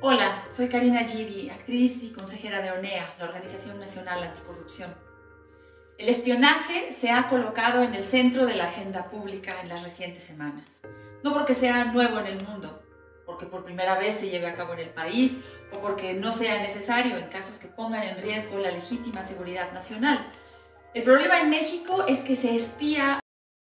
Hola, soy Karina Gidi, actriz y consejera de ONEA, la Organización Nacional Anticorrupción. El espionaje se ha colocado en el centro de la agenda pública en las recientes semanas. No porque sea nuevo en el mundo, porque por primera vez se lleve a cabo en el país o porque no sea necesario en casos que pongan en riesgo la legítima seguridad nacional. El problema en México es que se espía